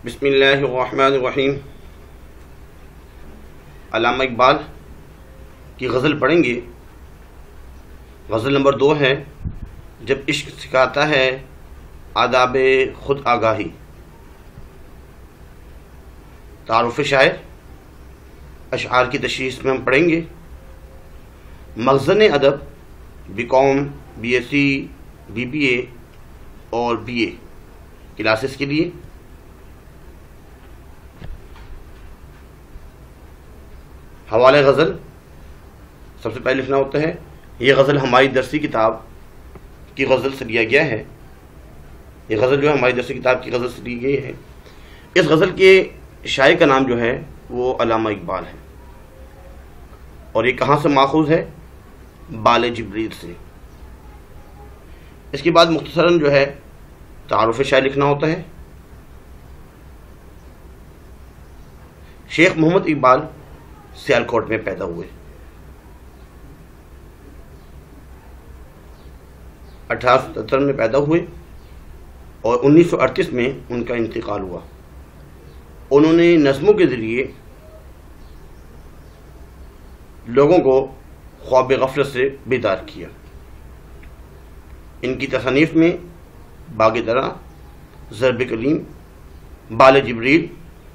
بسم اللہ الرحمن الرحیم۔ علامہ اقبال کی غزل پڑھیں گے۔ غزل نمبر 2 ہے، جب عشق سکھاتا ہے آداب خود آگاہی۔ تعارف شاعر، اشعار کی تشریح اس میں ہم پڑھیں گے۔ مخزن ادب BCom BSc BBA اور BA کلاسز کے لیے۔ حوالہ غزل سب سے پہلے لکھنا ہوتا ہے۔ یہ غزل ہماری درسی کتاب کی غزل سے لیا گیا ہے۔ یہ غزل جو ہے ہماری درسی کتاب کی غزل سے لی گئی ہے۔ اس غزل کے شاعر کا نام جو ہے وہ علامہ اقبال ہے، اور یہ کہاں سے ماخوذ ہے؟ بال جبریل سے۔ اس کے بعد مختصراً جو ہے تعارف شاعر لکھنا ہوتا ہے۔ شیخ محمد اقبال سیالکوٹ میں پیدا ہوئے۔ 1877 میں پیدا ہوئے اور 1938 میں ان کا انتقال ہوا۔ انہوں نے نظموں کے ذریعے لوگوں کو خواب غفلت سے بیدار کیا۔ ان کی تصانیف میں باغ درا، ضرب کلیم، بال جبریل،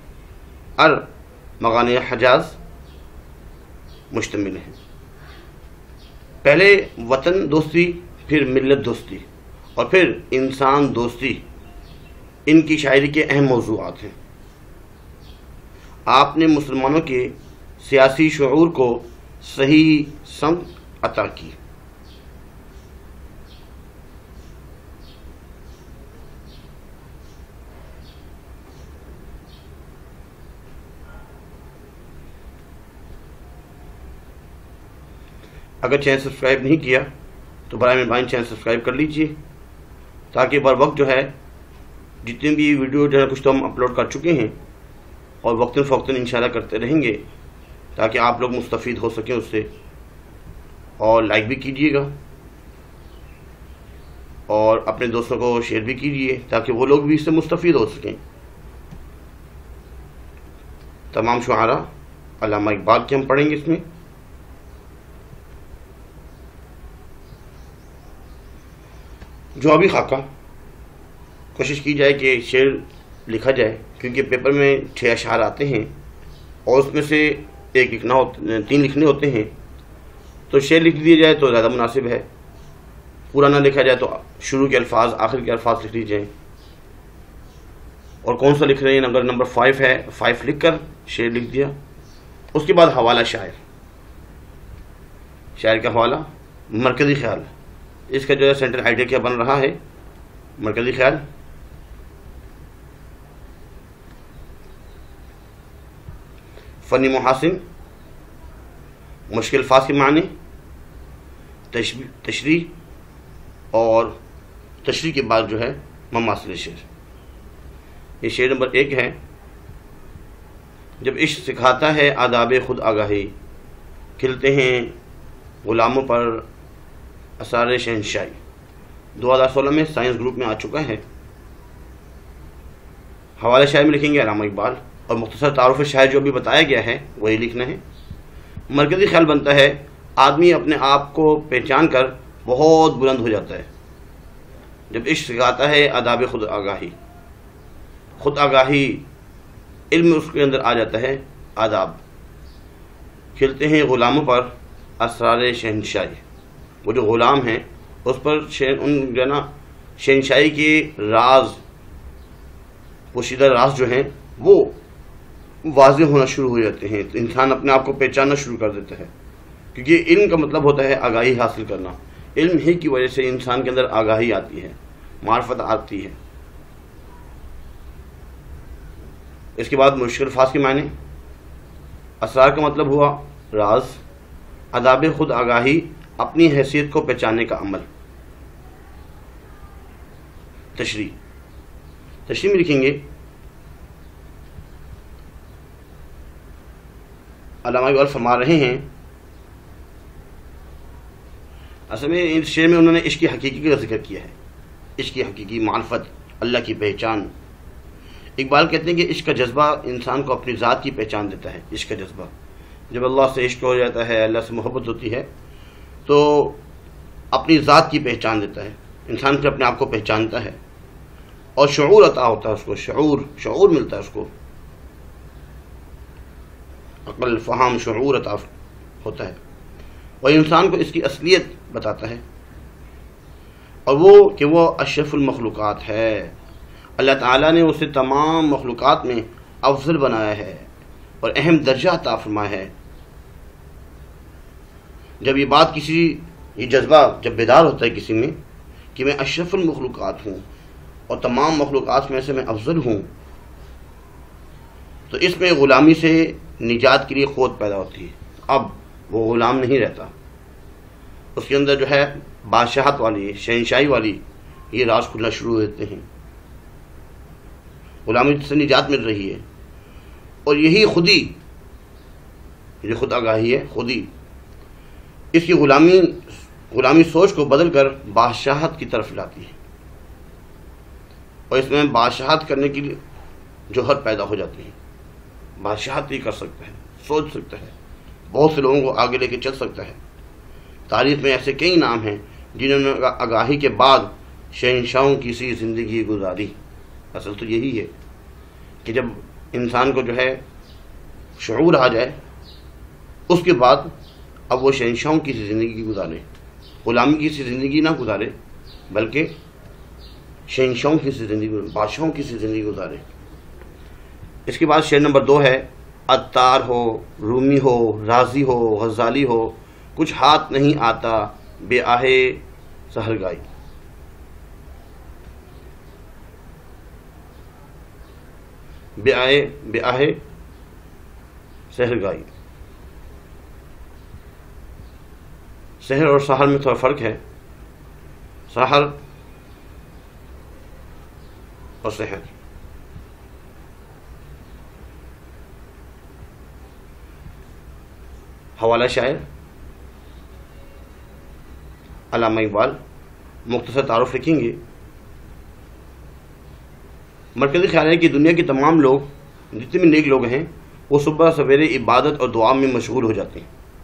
مغانِ حجاز مشتمل ہیں۔ پہلے وطن دوستی، پھر ملت دوستی اور پھر انسان دوستی ان کی شاعری کے اہم موضوعات ہیں۔ آپ نے مسلمانوں کے سیاسی شعور کو صحیح سمت عطا کی۔ اگر چینل سبسکرائب نہیں کیا تو برائے مہربانی چینل سبسکرائب کر لیجئے، تاکہ بر وقت جو ہے جتنی بھی ویڈیو جو ہے کچھ تو ہم اپلوڈ کر چکے ہیں اور وقتاً فوقتاً انشاءاللہ کرتے رہیں گے، تاکہ آپ لوگ مستفید ہو سکیں اس سے۔ اور لائک بھی کیجئے گا اور اپنے دوستوں کو شیئر بھی کیجئے، تاکہ وہ لوگ بھی اس سے مستفید ہو سکیں۔ تمام شعراء علامہ اقبال کے ہم پڑھیں گے اس میں۔ جوابی خاکہ، کوشش کی جائے کہ شعر لکھا جائے، کیونکہ پیپر میں 6 اشعار آتے ہیں اور اس میں سے 3 لکھنے ہوتے ہیں، تو شعر لکھ دیا جائے تو زیادہ مناسب ہے۔ پورا نہ لکھا جائے تو شروع کے الفاظ آخر کے الفاظ لکھ لی جائیں۔ اور کون سا لکھ رہے ہیں؟ اگر نمبر 5 ہے، 5 لکھ کر شعر لکھ دیا۔ اس کے بعد حوالہ شاعر، شاعر کا حوالہ مرکزی خیال، اس کا جو ہے سینٹرل آئیڈیا کیا بن رہا ہے؟ مرکزی خیال۔ فنی محاسن، مشکل الفاظ کے معنی، تشریح، اور تشریح کے بعد جو ہے مماثل شعر۔ یہ شعر نمبر 1 ہے، جب عشق سکھاتا ہے آداب خود آگاہی، کھلتے ہیں غلاموں پر اسرار شہنشاہی۔ 2016 میں سائنس گروپ میں آ چکا ہے۔ حوالہ شاعر میں لکھیں گے علامہ اقبال، اور مختصر تعارف شاعر جو بھی بتایا گیا ہے وہی لکھنا ہے۔ مرکزی خیال بنتا ہے، آدمی اپنے آپ کو پہچان کر بہت بلند ہو جاتا ہے جب عشق سکھاتا ہے آداب خود آگاہی۔ خود آگاہی علم اس کے اندر آ جاتا ہے، آداب۔ کھلتے ہیں غلاموں پر اسرار شہنشاہی، وہ جو غلام ہیں اس پر ان جو ہے نا شہنشاہی کے راز، پوشیدہ راز جو ہیں وہ واضح ہونا شروع ہو جاتے ہیں، تو انسان اپنے آپ کو پہچاننا شروع کر دیتا ہے، کیونکہ علم کا مطلب ہوتا ہے آگاہی حاصل کرنا۔ علم ہی کی وجہ سے انسان کے اندر آگاہی آتی ہے، معرفت آتی ہے۔ اس کے بعد مشکل الفاظ کے معنی، اسرار کا مطلب ہوا راز، آداب خود آگاہی اپنی حیثیت کو پہچاننے کا عمل۔ تشریح میں لکھیں گے علامہ اقبال فرما رہے ہیں، اصل میں اس شعر میں انہوں نے عشق کی حقیقی کا ذکر کیا ہے، عشق کی حقیقی معرفت، اللہ کی پہچان۔ اقبال کہتے ہیں کہ عشق کا جذبہ انسان کو اپنی ذات کی پہچان دیتا ہے. عشق کا جذبہ جب اللہ سے عشق ہو جاتا ہے، اللہ سے محبت ہوتی ہے، تو اپنی ذات کی پہچان دیتا ہے، انسان پھر اپنے آپ کو پہچانتا ہے، اور شعور عطا ہوتا ہے اس کو، شعور ملتا ہے اس کو، عقل، فہم، شعور عطا ہوتا ہے، اور انسان کو اس کی اصلیت بتاتا ہے، اور وہ کہ وہ اشرف المخلوقات ہے. اللہ تعالیٰ نے اسے تمام مخلوقات میں افضل بنایا ہے اور اہم درجہ عطا فرمایا ہے. جب یہ جذبہ جب بیدار ہوتا ہے کسی میں کہ میں اشرف المخلوقات ہوں اور تمام مخلوقات میں سے میں افضل ہوں، تو اس میں غلامی سے نجات کے لیے قوت پیدا ہوتی ہے. اب وہ غلام نہیں رہتا، اس کے اندر جو ہے بادشاہت والی، شہنشاہی والی یہ راز کھلنا شروع ہو دیتے ہیں. غلامی سے نجات مل رہی ہے، اور یہی خودی، یہ خود آگاہی ہے، خودی اس کی غلامی سوچ کو بدل کر بادشاہت کی طرف لاتی ہے، اور اس میں بادشاہت کرنے کے لیے جوہر پیدا ہو جاتی ہے. بادشاہت ہی کر سکتا ہے، سوچ سکتا ہے، بہت سے لوگوں کو آگے لے کے چل سکتا ہے. تاریخ میں ایسے کئی نام ہیں جنہوں نے آگاہی کے بعد شہنشاہوں کی سی زندگی گزاری. اصل تو یہی ہے کہ جب انسان کو جو ہے شعور آ جائے، اس کے بعد اب وہ شہنشاہوں کی سی زندگی گزارے، غلامی کی سی زندگی نہ گزارے، بلکہ شہنشاہوں کی سی زندگی، بادشاہوں کی سی زندگی گزارے. اس کے بعد شعر نمبر 2 ہے: عطار ہو، رومی ہو، رازی ہو، غزالی ہو، کچھ ہاتھ نہیں آتا بے آہے سحرگائی. بے آہے سحرگائی. سحر اور سحر میں تھوڑا فرق ہے. سحر اور سحر، حوالہ شاعر علامہ اقبال. مختصر تعارف لکھیں گے. مرکزی خیال ہے کہ دنیا کے تمام لوگ، جتنے بھی نیک لوگ ہیں، وہ صبح سویرے عبادت اور دعا میں مشغول ہو جاتے ہیں.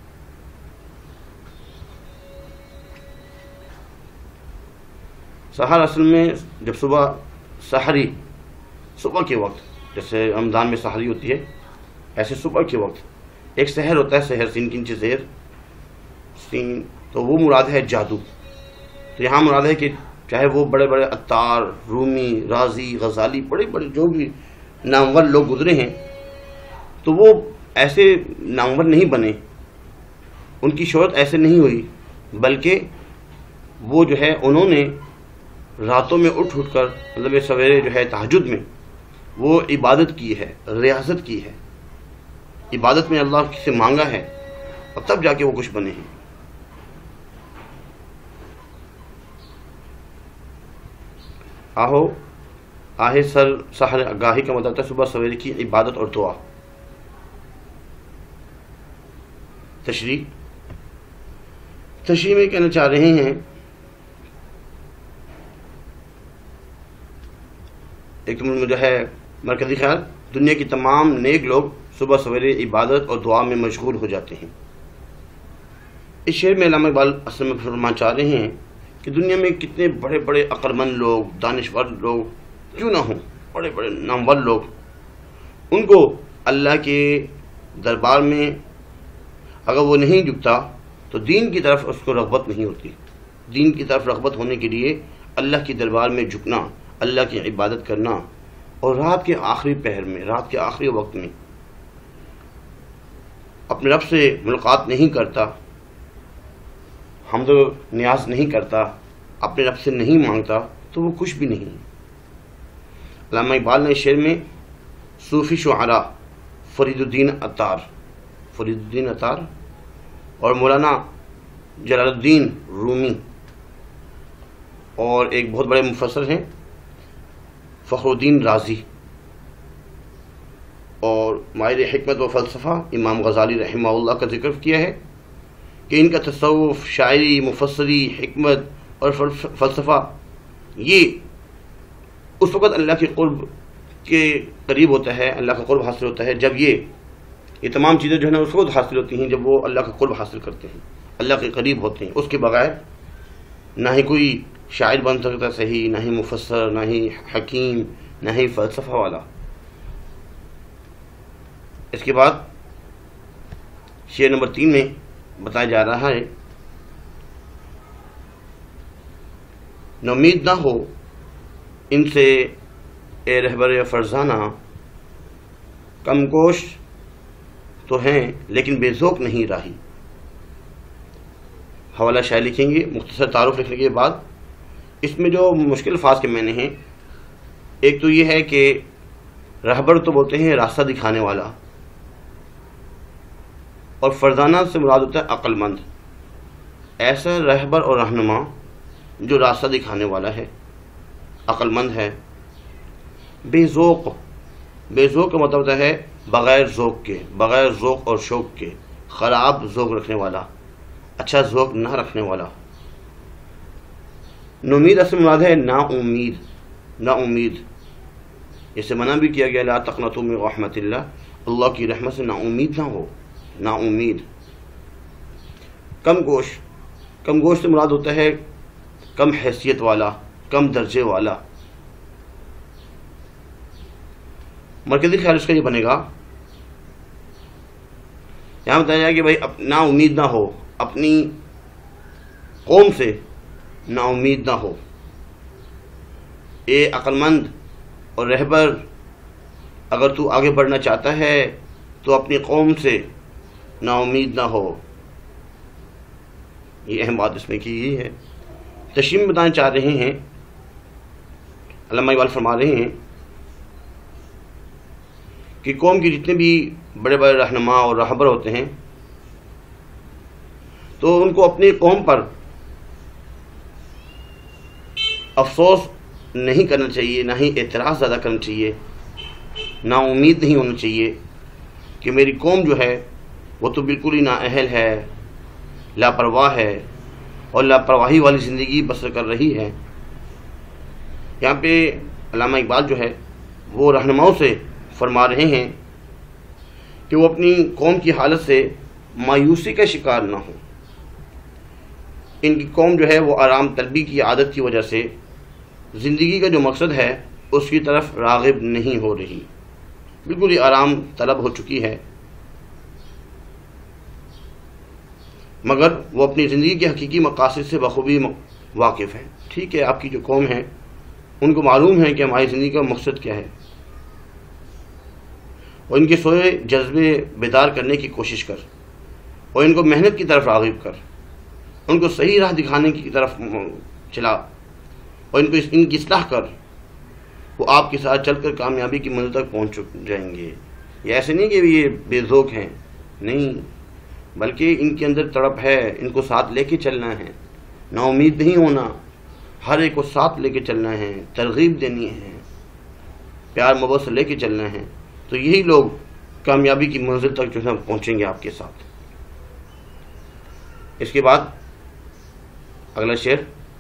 سحر اصل میں جب سحری صبح کے وقت، جیسے رمضان میں سحری ہوتی ہے، ایسے صبح کے وقت ایک سحر ہوتا ہے. سحر سین کی نیچے زہر سین، تو وہ مراد ہے جادو. تو یہاں مراد ہے کہ چاہے وہ بڑے بڑے عطار، رومی، رازی، غزالی، بڑے بڑے جو بھی نامور لوگ گزرے ہیں، تو وہ ایسے نامور نہیں بنے، ان کی شہرت ایسے نہیں ہوئی، بلکہ وہ جو ہے انہوں نے راتوں میں اٹھ کر، مطلب سویرے جو ہے تہجد میں وہ عبادت کی ہے، ریاضت کی ہے، عبادت میں اللہ سے مانگا ہے، اور تب جا کے وہ کچھ بنے ہیں. آہے سحر آگاہی کا مطلب ہے صبح سویرے کی عبادت اور دعا. تشریح میں کہنا چاہ رہے ہیں ایک جو ہے مرکزی خیال، دنیا کے تمام نیک لوگ صبح سویرے عبادت اور دعا میں مشغول ہو جاتے ہیں. اس شعر میں علامہ اقبال اصل میں فرمانا چاہ رہے ہیں کہ دنیا میں کتنے بڑے بڑے عقلمند لوگ، دانشور لوگ کیوں نہ ہوں، بڑے بڑے نامور لوگ، ان کو اللہ کے دربار میں اگر وہ نہیں جھکتا تو دین کی طرف اس کو رغبت نہیں ہوتی. دین کی طرف رغبت ہونے کے لیے اللہ کے دربار میں جھکنا، اللہ کی عبادت کرنا، اور رات کے آخری پہر میں، رات کے آخری وقت میں اپنے رب سے ملاقات نہیں کرتا، حمد و نیاز نہیں کرتا، اپنے رب سے نہیں مانگتا، تو وہ کچھ بھی نہیں. علامہ اقبال نے شعر میں صوفی شعراء فرید الدین عطار اور مولانا جلال الدین رومی، اور ایک بہت بڑے مفسر ہیں فخر الدین رازی، اور ماہر حکمت و فلسفہ امام غزالی رحمہ اللہ کا ذکر کیا ہے کہ ان کا تصوف، شاعری، مفسری، حکمت اور فلسفہ یہ اس وقت اللہ کے قرب کے قریب ہوتا ہے، اللہ کا قرب حاصل ہوتا ہے جب یہ تمام چیزیں جو ہے نا اس وقت حاصل ہوتی ہیں جب وہ اللہ کا قرب حاصل کرتے ہیں، اللہ کے قریب ہوتے ہیں۔ اس کے بغیر نہ ہی کوئی شاعر بن سکتا صحیح، نہ ہی مفسر، نہ ہی حکیم، نہ ہی فلسفہ والا۔ اس کے بعد شعر نمبر 3 میں بتایا جا رہا ہے، نومید نہ ہو ان سے اے رہبر فرزانہ، کم گوش تو ہیں لیکن بے ذوق نہیں راہی۔ حوالہ شاعر لکھیں گے، مختصر تعارف لکھنے کے بعد اس میں جو مشکل الفاظ کے معنی ہیں، ایک تو یہ ہے کہ رہبر تو بولتے ہیں راستہ دکھانے والا، اور فرزانہ سے مراد ہوتا ہے عقل مند، ایسا رہبر اور رہنما جو راستہ دکھانے والا ہے، عقل مند ہے۔ بے ذوق، بے ذوق کا مطلب ہوتا ہے بغیر ذوق کے، بغیر ذوق اور شوق کے، خراب ذوق رکھنے والا، اچھا ذوق نہ رکھنے والا۔ نومید اصل مراد ہے نا امید، نا امید، اسے منع بھی کیا گیا لا تقنطوا من رحمت اللہ، اللہ کی رحمت سے نا امید نہ ہو، نا امید۔ کم گوش، کم گوش سے مراد ہوتا ہے کم حیثیت والا، کم درجے والا۔ مرکزی خیال اس کا یہ بنے گا، یہاں بتایا جائے کہ بھائی نا امید نہ ہو، اپنی قوم سے نا امید نہ ہو۔ اے عقل مند اور رہبر، اگر تو آگے بڑھنا چاہتا ہے تو اپنی قوم سے نا امید نہ ہو۔ یہ اہم بات اس میں کی گئی ہے۔ تشریح میں بتانا چاہ رہے ہیں، علامہ اقبال فرما رہے ہیں کہ قوم کے جتنے بھی بڑے بڑے رہنما اور رہبر ہوتے ہیں تو ان کو اپنی قوم پر افسوس نہیں کرنا چاہیے، نہ ہی اعتراض زیادہ کرنا چاہیے، نا امید نہیں ہونا چاہیے کہ میری قوم جو ہے وہ تو بالکل ہی نااہل ہے، لاپرواہ ہے اور لاپرواہی والی زندگی بسر کر رہی ہے۔ یہاں پہ علامہ اقبال جو ہے وہ رہنماؤں سے فرما رہے ہیں کہ وہ اپنی قوم کی حالت سے مایوسی کا شکار نہ ہو۔ ان کی قوم جو ہے وہ آرام طلبی کی عادت کی وجہ سے زندگی کا جو مقصد ہے اس کی طرف راغب نہیں ہو رہی، بالکل ہی آرام طلب ہو چکی ہے، مگر وہ اپنی زندگی کے حقیقی مقاصد سے بخوبی واقف ہیں۔ ٹھیک ہے، آپ کی جو قوم ہے ان کو معلوم ہے کہ ہماری زندگی کا مقصد کیا ہے، اور ان کے سوئے جذبے بیدار کرنے کی کوشش کر، اور ان کو محنت کی طرف راغب کر، ان کو صحیح راہ دکھانے کی طرف چلا، اور ان کی اصلاح کر، وہ آپ کے ساتھ چل کر کامیابی کی منزل تک پہنچ جائیں گے۔ یہ ایسے نہیں کہ یہ بے ذوق ہیں، نہیں، بلکہ ان کے اندر تڑپ ہے، ان کو ساتھ لے کے چلنا ہے، نا امید نہیں ہونا، ہر ایک کو ساتھ لے کے چلنا ہے، ترغیب دینی ہے، پیار محبت سے لے کے چلنا ہے، تو یہی لوگ کامیابی کی منزل تک جو ہے پہنچیں گے آپ کے ساتھ۔ اس کے بعد اگلا شعر،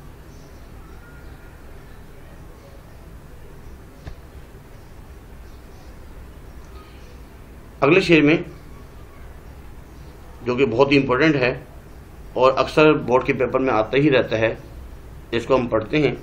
اگلے شعر میں جو کہ بہت ہی امپورٹنٹ ہے اور اکثر بورڈ کے پیپر میں آتا ہی رہتا ہے، اس کو ہم پڑھتے ہیں۔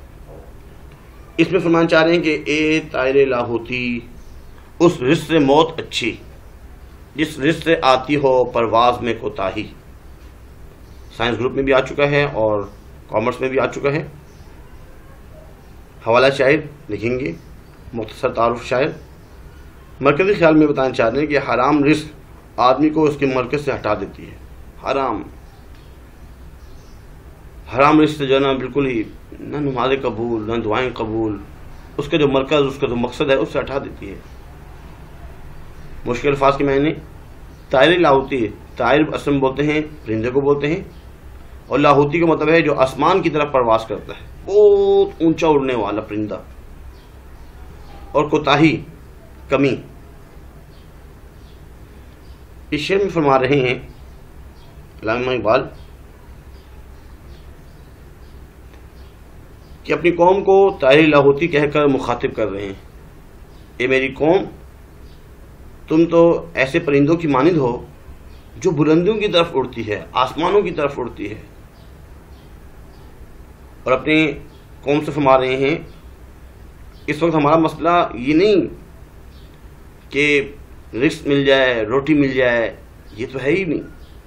اس میں فرمانا چاہ رہے ہیں کہ اے طائر لاہوتی، اس رزق سے موت اچھی جس رزق سے آتی ہو پرواز میں کوتاہی۔ سائنس گروپ میں بھی آ چکا ہے اور کامرس میں بھی آ چکا ہے۔ حوالہ شاعر لکھیں گے، مختصر تعارف شاعر، مرکزی خیال میں بتانا چاہ رہے ہیں کہ حرام رزق آدمی کو اس کے مرکز سے ہٹا دیتی ہے۔ حرام رزق سے جو ہے نا بالکل ہی نہ نمازیں قبول، نہ دعائیں قبول، اس کا جو مرکز، اس کا جو مقصد ہے اس سے ہٹا دیتی ہے۔ مشکل الفاظ کے معنی، طائر لاہوتی، طائر اصل میں بولتے ہیں پرندے کو بولتے ہیں، اور لاہوتی کا مطلب ہے جو آسمان کی طرف پرواز کرتا ہے، بہت اونچا اڑنے والا پرندہ، اور کوتاہی، کمی۔ اس شعر میں فرما رہے ہیں علامہ اقبال کہ اپنی قوم کو طائر لاہوتی کہہ کر مخاطب کر رہے ہیں اے میری قوم، تم تو ایسے پرندوں کی مانند ہو جو بلندیوں کی طرف اڑتی ہے، آسمانوں کی طرف اڑتی ہے. اور اپنی قوم سے فرما رہے ہیں اس وقت ہمارا مسئلہ یہ نہیں کہ رزق مل جائے، روٹی مل جائے، یہ تو ہے ہی نہیں.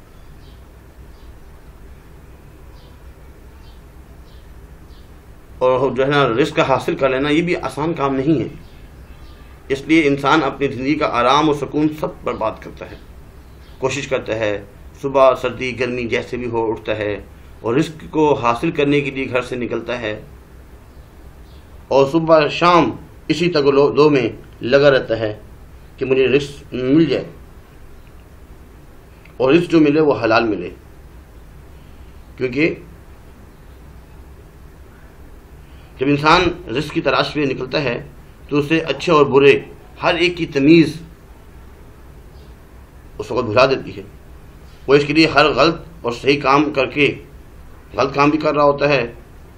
اور جو ہے نا رزق حاصل کر لینا یہ بھی آسان کام نہیں ہے. اس لیے انسان اپنی زندگی کا آرام اور سکون سب برباد کرتا ہے. کوشش کرتا ہے صبح سردی گرمی جیسے بھی ہو اٹھتا ہے اور رزق کو حاصل کرنے کے لیے گھر سے نکلتا ہے، اور صبح شام اسی تگدو میں لگا رہتا ہے کہ مجھے رزق مل جائے اور رزق جو ملے وہ حلال ملے. کیونکہ جب انسان رزق کی تلاش میں نکلتا ہے تو اسے اچھے اور برے ہر ایک کی تمیز اس وقت بھلا دیتی ہے. وہ اس کے لیے ہر غلط اور صحیح کام کر کے غلط کام بھی کر رہا ہوتا ہے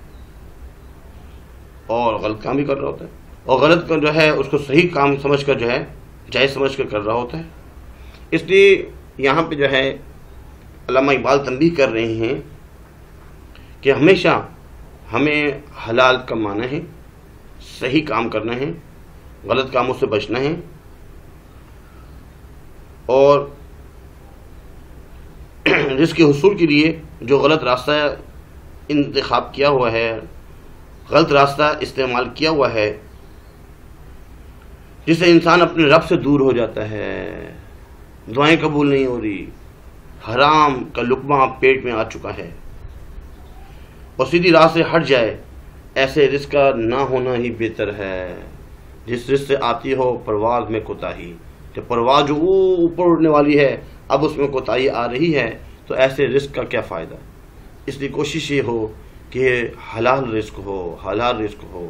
اور غلط کام بھی کر رہا ہوتا ہے، اور غلط کا جو ہے اس کو صحیح کام سمجھ کر جو ہے جائز سمجھ کر رہا ہوتا ہے. اس لیے یہاں پہ جو ہے علامہ اقبال تنبیہ کر رہے ہیں کہ ہمیشہ ہمیں حلال کمانا ہے، صحیح کام کرنا ہے، غلط کاموں سے بچنا ہے، اور رزق کے حصول کے لیے جو غلط راستہ انتخاب کیا ہوا ہے، غلط راستہ استعمال کیا ہوا ہے، جس سے انسان اپنے رب سے دور ہو جاتا ہے، دعائیں قبول نہیں ہو رہی، حرام کا لقمہ پیٹ میں آ چکا ہے، اور سیدھی راہ سے ہٹ جائے، ایسے رزق کا نہ ہونا ہی بہتر ہے. جس رزق سے آتی ہو پرواز میں کوتاہی، کہ پرواز جو اوپر اڑنے والی ہے اب اس میں کوتاہی آ رہی ہے، تو ایسے رزق کا کیا فائدہ. اس لیے کوشش یہ ہو کہ حلال رزق ہو، حلال رزق ہو.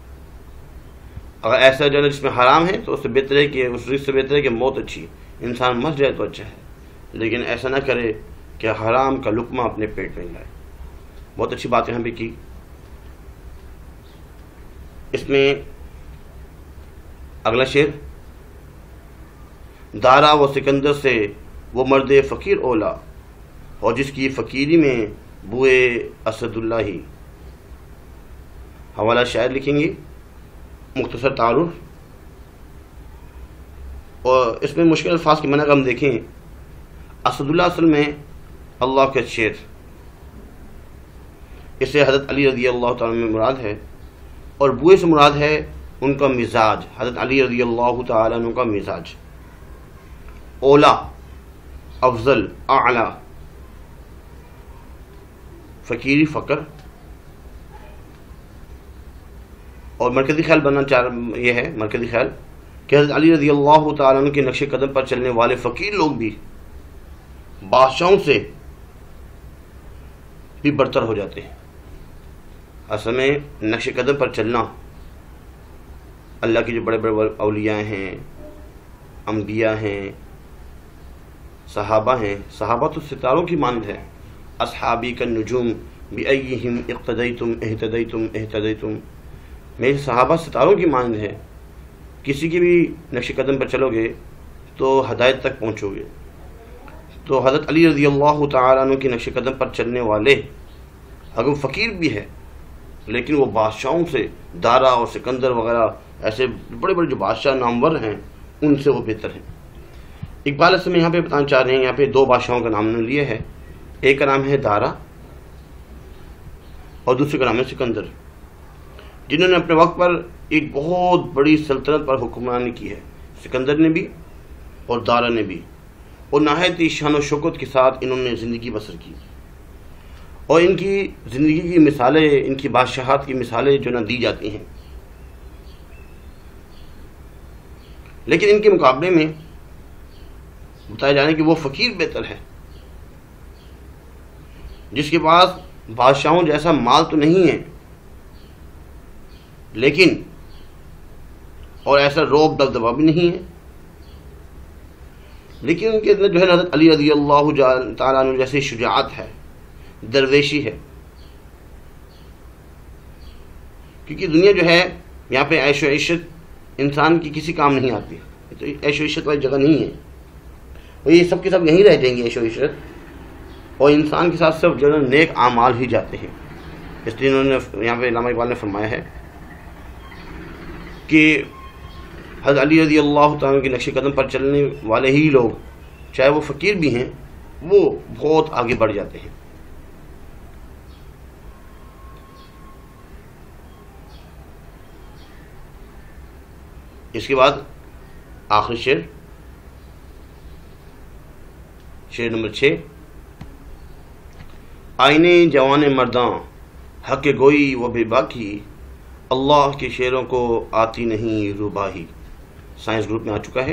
اگر ایسا جو ہے جس میں حرام ہے تو اس سے بہتر ہے کہ اس رزق سے بہتر ہے کہ موت اچھی، انسان مر جائے تو اچھا ہے، لیکن ایسا نہ کرے کہ حرام کا لقمہ اپنے پیٹ میں لائے. بہت اچھی بات یہاں پہ کی. اس میں اگلا شعر، دارا و سکندر سے وہ مرد فقیر اولا، اور جس کی فقیری میں بوئے اسد اللہ ہی. حوالہ شاعر لکھیں گے، مختصر تعارف. اور اس میں مشکل الفاظ کی معنی ہم دیکھیں. اسد اللہ اصل میں اللہ کا شیر، اس سے حضرت علی رضی اللہ تعالیٰ میں مراد ہے، اور بوئے سے مراد ہے ان کا مزاج، حضرت علی رضی اللہ تعالیٰ عنہ کا مزاج. اولا افضل، اعلی، فقیری فقر. اور مرکزی خیال بننا یہ ہے مرکزی خیال کہ حضرت علی رضی اللہ تعالیٰ عنہ کے نقش قدم پر چلنے والے فقیر لوگ بھی بادشاہوں سے بھی برتر ہو جاتے ہیں. اصل میں نقش قدم پر چلنا اللہ کے جو بڑے بڑے اولیاء ہیں، انبیاء ہیں، صحابہ ہیں. صحابہ تو ستاروں کی مانند ہے. اصحابی کالنجوم بأیہم اقتدیتم اہتدیتم اہتدیتم. میرے صحابہ ستاروں کی مانند ہے، کسی کی بھی نقش قدم پر چلو گے تو ہدایت تک پہنچو گے. تو حضرت علی رضی اللہ تعالیٰ عنہ کے نقش قدم پر چلنے والے اگر فقیر بھی ہے لیکن وہ بادشاہوں سے، دارا اور سکندر وغیرہ ایسے بڑے بڑے جو بادشاہ نامور ہیں ان سے وہ بہتر ہیں. اقبال اصل میں یہاں پہ بتانا چاہ رہے ہیں، یہاں پہ دو بادشاہوں کا نام لیا ہے. ایک کا نام ہے دارا اور دوسرے کا نام ہے سکندر، جنہوں نے اپنے وقت پر ایک بہت بڑی سلطنت پر حکمرانی کی ہے. سکندر نے بھی اور دارا نے بھی، اور نہایت ہی شان و شوکت کے ساتھ انہوں نے زندگی بسر کی. اور ان کی زندگی کی مثالیں، ان کی بادشاہت کی مثالیں جو نہ دی جاتی ہیں. لیکن ان کے مقابلے میں بتایا جانے کہ وہ فقیر بہتر ہے، جس کے پاس بادشاہوں جیسا مال تو نہیں ہے لیکن اور ایسا روب دبدبا بھی نہیں ہے، لیکن ان کے اندر جو ہے حضرت علی رضی اللہ تعالیٰ عنہ جیسی شجاعت ہے، درویشی ہے. کیونکہ دنیا جو ہے یہاں پہ عیش و عشرت انسان کی کسی کام نہیں آتی. یہ تو عیش و عشرت والی جگہ نہیں ہے. اور یہ سب کے سب یہیں رہ جائیں گے عیش و عشرت, اور انسان کے ساتھ صرف جو ہے نیک اعمال ہی جاتے ہیں. اس لیے انہوں نے یہاں پہ علامہ اقبال نے فرمایا ہے کہ حضرت علی رضی اللہ تعالیٰ کے نقش قدم پر چلنے والے ہی لوگ, چاہے وہ فقیر بھی ہیں, وہ بہت آگے بڑھ جاتے ہیں. اس کے بعد آخری شعر نمبر 6. آئینے جوان مرداں حق گوئی و بے باکی, اللہ کے شعروں کو آتی نہیں روباہی. سائنس گروپ میں آ چکا ہے.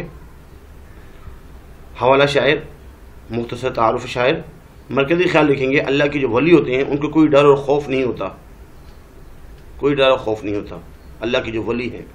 حوالہ شاعر, مختصر تعارف شاعر. مرکزی خیال لکھیں گے, اللہ کے جو ولی ہوتے ہیں ان کو کوئی ڈر اور خوف نہیں ہوتا, کوئی ڈر اور خوف نہیں ہوتا اللہ کے جو ولی ہیں.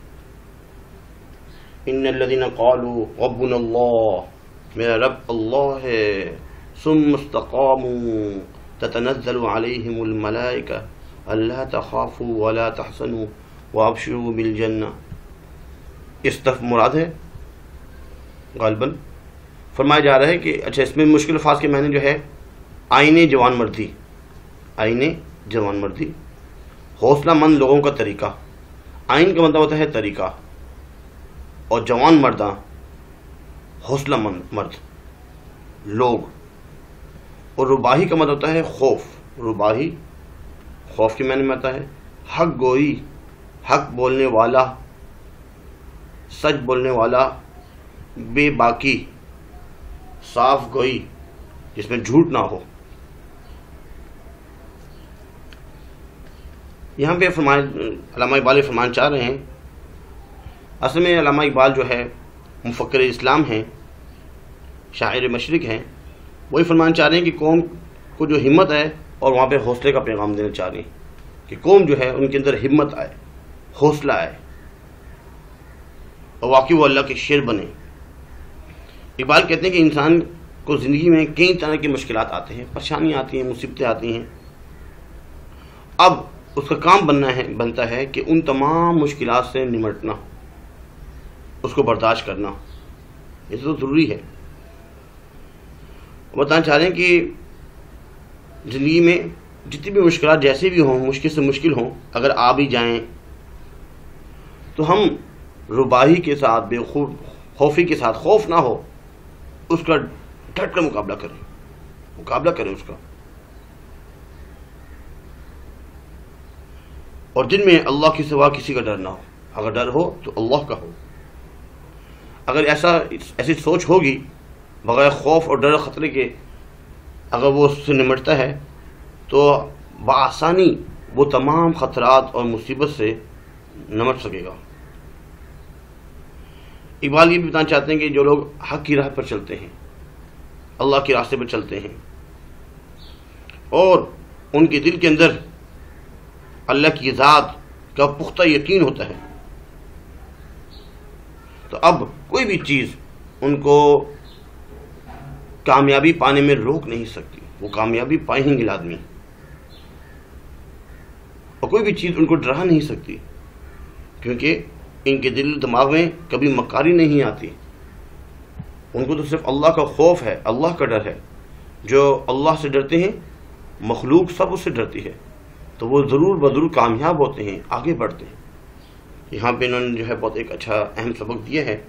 ان الذین قالوا ربنا اللہ, میرا رب اللہ ہے, ثم استقاموا تتنزل علیہم الملائکہ اللہ تخافوا ولا تحزنوا وابشروا بالجنہ. اس طرف مراد ہے غالباً. فرمایا جا رہا ہے کہ اچھا اس میں مشکل الفاظ کے معنی جو ہے آئینے جوان مردی, آئینے جوان مردی, حوصلہ مند لوگوں کا طریقہ. آئین کا مطلب ہوتا ہے طریقہ, اور جوان مرداں حوصلہ مند مرد لوگ. اور رباہی کا مطلب ہوتا ہے خوف. رباہی خوف کے معنی میں آتا ہے. حق گوئی, حق بولنے والا, سچ بولنے والا. بے باکی, صاف گوئی جس میں جھوٹ نہ ہو. یہاں پہ علامہ اقبال فرمان چاہ رہے ہیں, اصل میں علامہ اقبال جو ہے مفکر اسلام ہیں, شاعر مشرق ہیں. وہی فرمان چاہ رہے ہیں کہ قوم کو جو ہمت ہے, اور وہاں پہ حوصلے کا پیغام دینا چاہ رہے ہیں کہ قوم جو ہے ان کے اندر ہمت آئے, حوصلہ آئے, اور واقعی وہ اللہ کے شعر بنے. اقبال کہتے ہیں کہ انسان کو زندگی میں کئی طرح کی مشکلات آتے ہیں, پریشانیاں آتی ہیں, مصیبتیں آتی ہیں. اب اس کا کام بنتا ہے کہ ان تمام مشکلات سے نمٹنا, اس کو برداشت کرنا. یہ تو ضروری ہے. بتانا چاہ رہے ہیں کہ زندگی میں جتنی بھی مشکلات جیسے بھی ہوں, مشکل سے مشکل ہوں, اگر آ بھی جائیں تو ہم رباہی کے ساتھ, بے خوفی کے ساتھ, خوف نہ ہو, اس کا ڈٹ کر مقابلہ کریں اس کا. اور دل میں اللہ کے سوا کسی کا ڈر نہ ہو. اگر ڈر ہو تو اللہ کا ہو. اگر ایسی سوچ ہوگی بغیر خوف اور ڈر خطرے کے, اگر وہ اس سے نمٹتا ہے تو بآسانی وہ تمام خطرات اور مصیبت سے نمٹ سکے گا. اقبال یہ بھی بتانا چاہتے ہیں کہ جو لوگ حق کی راہ پر چلتے ہیں, اللہ کے راستے پر چلتے ہیں, اور ان کے دل کے اندر اللہ کی ذات کا پختہ یقین ہوتا ہے, تو اب کوئی بھی چیز ان کو کامیابی پانے میں روک نہیں سکتی. وہ کامیابی پائیں گے لازمی, اور کوئی بھی چیز ان کو ڈرا نہیں سکتی, کیونکہ ان کے دل دماغ میں کبھی مکاری نہیں آتی. ان کو تو صرف اللہ کا خوف ہے, اللہ کا ڈر ہے. جو اللہ سے ڈرتے ہیں, مخلوق سب اس سے ڈرتی ہے, تو وہ ضرور بضرور کامیاب ہوتے ہیں, آگے بڑھتے ہیں. یہاں پہ انہوں نے جو ہے بہت ایک اچھا اہم سبق دیا ہے,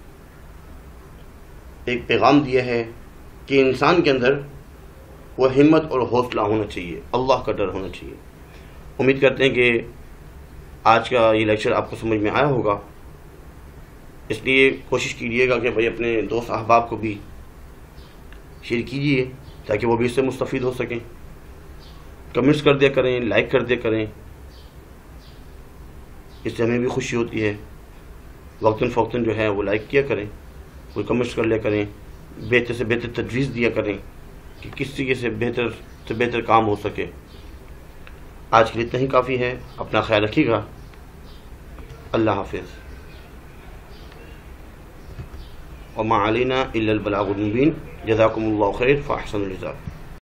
ایک پیغام دیا ہے کہ انسان کے اندر وہ ہمت اور حوصلہ ہونا چاہیے, اللہ کا ڈر ہونا چاہیے. امید کرتے ہیں کہ آج کا یہ لیکچر آپ کو سمجھ میں آیا ہوگا. اس لیے کوشش کیجیے گا کہ بھائی اپنے دوست احباب کو بھی شیئر کیجیے تاکہ وہ بھی اس سے مستفید ہو سکیں. کمنٹس کر دیا کریں, لائک کر دیا کریں, اس سے ہمیں بھی خوشی ہوتی ہے. وقتاً فوقتاً جو ہے وہ لائک کیا کریں, کوئی کمنٹس کر لیا کریں, بہتر سے بہتر تجویز دیا کریں کہ کس طریقے سے بہتر کام ہو سکے. آج کے لیے اتنا ہی کافی ہے. اپنا خیال رکھیے گا. اللہ حافظ. وما علینا الا البلاغ المبین. جزاکم اللہ خیر فاحسن الجزاء.